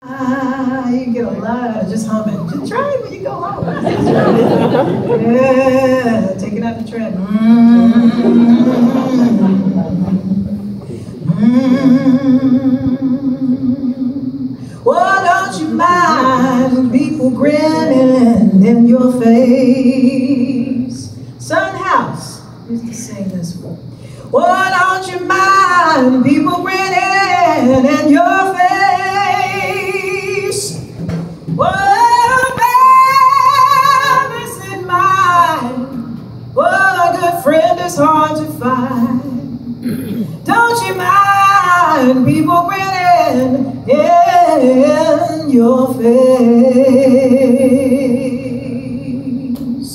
You get a lot out of just humming. Just try it when you go home. Yeah, take it out the track. Well, don't you mind people grinning in your face? Sun House used to sing this one. Well, don't you mind people grinning in your face? Well, baby's in mine. Well, a good friend is hard to find. Don't you mind people grinning in your face?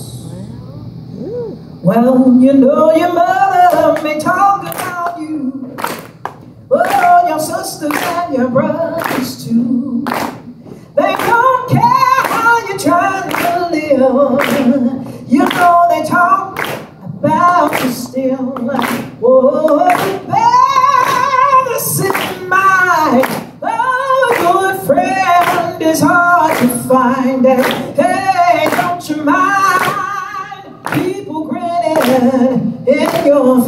Well, you know your mother may talk about you. Well, your sisters and your brothers too. They don't care how you're trying to live. You know they talk about you still. Oh, better sit in mind. Oh, good friend is hard to find. Hey, don't you mind people grinning in your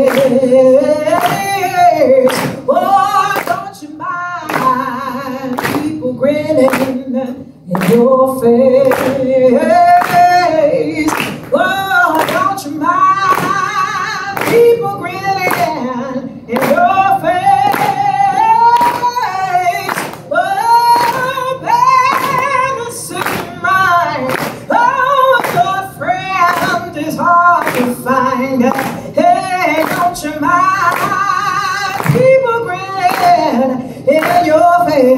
face? Oh, don't you mind people grinning in your face? Oh, don't you mind people grinning in your face? Oh, better sit in mind. Oh, a good friend is hard to find. Hey, don't you mind people grinning in your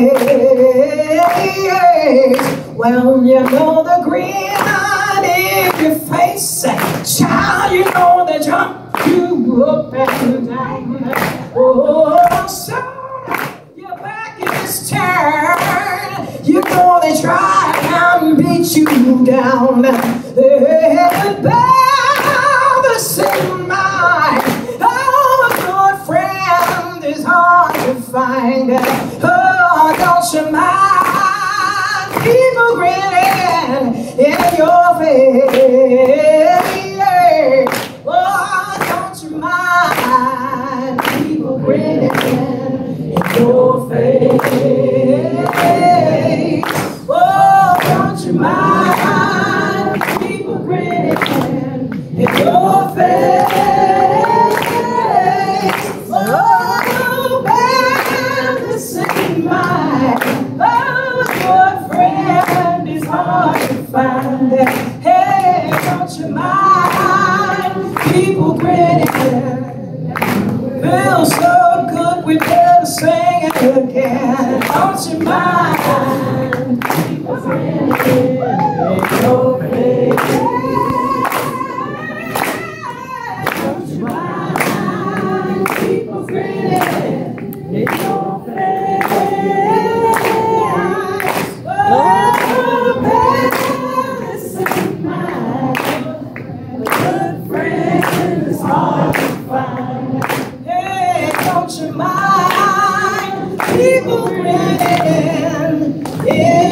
face? Well, you know the grin in your face, child, you know they jump you up and down. Oh, so your back is turned. You know they try and beat you down. Hey, better sit in mind. Oh, a good friend is hard to find. Oh, don't you mind people grinning in your face? Oh, don't you mind people grinning in your face? Oh, don't you mind people grinning in your face? Oh, better sit in mind. Oh, a good friend is hard to find. Hey, don't you mind people grinning? Feels so good, we better sing it again. Don't you mind people grinning in your face? Don't you mind people grinning in your face? Oh, better sit in mind. A good friend is hard to find. Hey, don't you mind people grinning in